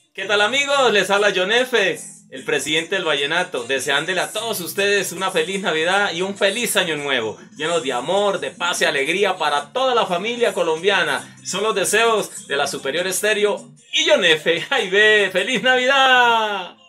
¿Qué tal amigos? Les habla John F., el presidente del Vallenato, deseándole a todos ustedes una feliz Navidad y un feliz Año Nuevo, llenos de amor, de paz y alegría para toda la familia colombiana. Son los deseos de la Superior Estéreo y John F. ¡Ay ve! ¡Feliz Navidad!